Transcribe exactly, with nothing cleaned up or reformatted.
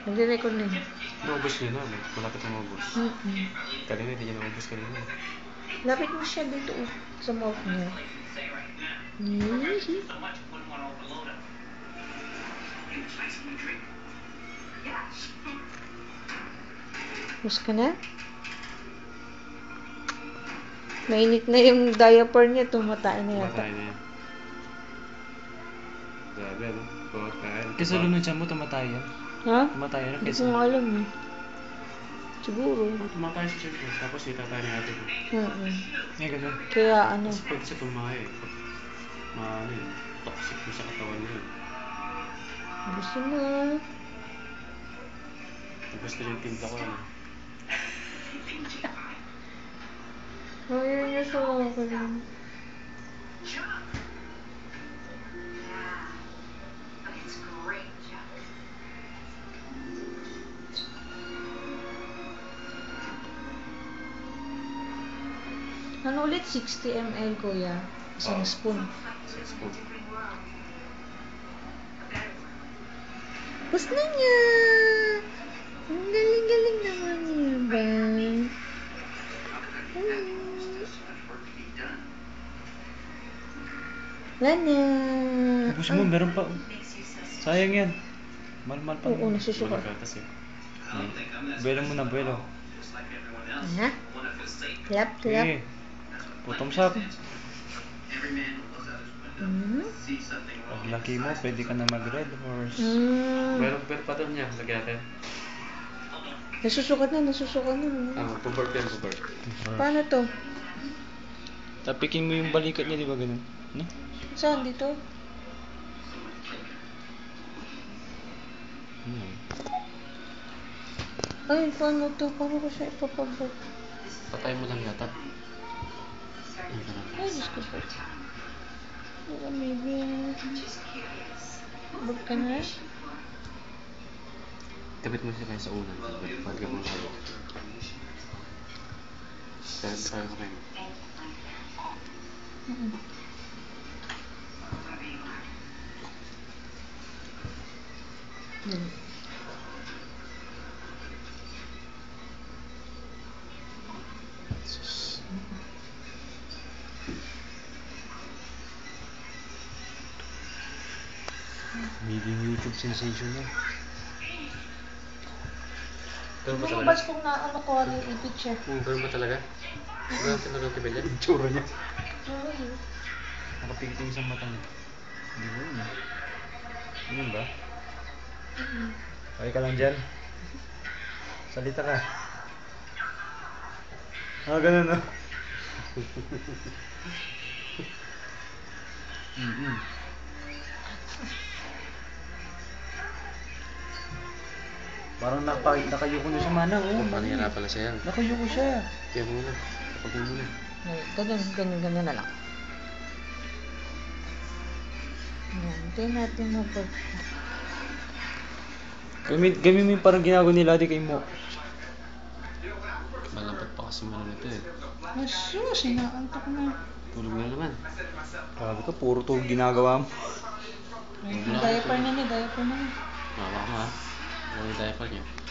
Nagre-record na yun. Naubos niya na, malapit na maubos. Mm-mm. Kanina, hindi niya naubos kanina. Lapit mo siya dito oh, sa mouth niya. Hihi. Mas ka na? Mainit na yung diaper niya, tumatay na yata. Tumatay na yan. Grabe, ano? Bawat kain. Kasi lunod siya mo, tumatay yan. Ha? Tumatay yan. Hindi Kasi ko nga alam eh. Siguro. Oh, tumatay siya siyempre. Tapos itatay na natin. Mm-mm. nga ganun. Kaya ano, Kasi pag siya tumahay, pag maano yun, toxic mo sa katawan mo yun. gusto mo. Gusto yung timpla ko ano. Ayaw niya sa akin. Ano ulit? sixty milliliters kuya. Isang Oo. spoon. Six foot. Gusto niya! Ang galing-galing naman niya ba? Lana! Ubus mo, meron pa. Sayang yan. Malmal pa. Oo, nasusuka. Walang gatas eh. Hmm. Buelo mo na, buelo. Ha? Clap, clap. Okay. Putong sap. Mm. Pag laki mo, pwede ka na mag-red horse. Mm. Meron pero pa doon niya, lagyan natin. Nasusukat na, nasusukat na. Ah, pubert yan, pubert. Paano to? Tapikin mo yung balikat niya, di ba ganun? No? Saan dito? Hmm. Ay, paano to? Paano ko siya ipapabot? Patay mo lang yata. Ay, Diyos ko po. Wala, maybe. Bag ka na? Kapit mo siya kayo sa unan. Pag ka mong halo. Kaya tayo ko kayo. Mm-mm. Yan. Magiging YouTube sensation na. Ganun ba Ano talaga? ba kung na ano ko, ano yung ipit siya? Hmm, ganun ba talaga? Ganun talaga ang kibel yan? Tsura niya. Ay, Nakapikit yung isang mata niya. Hindi mo yun. Ganun ba? Okay ka lang dyan? Salita ka. Ah, ganun no? Mm-mm. Parang naka, nakayuko na siya, Manang. Oh, Kung panira pala siya yan. nakayuko siya. Kaya mo muna. Kapag mo muna. Ay, ganun, ganun, ganun na lang. Yan, hintayin natin mag-work. Gamit, gamit mo yung parang ginagawa nila di kay mo. Malambot pa kasi mo nito eh. Asus, inaantok na. Tulog na naman. Grabe ka, puro tulog ginagawa mo. Ay, diaper na niya, diaper na niya. Mawa ka ha. Ano yung diaper niya?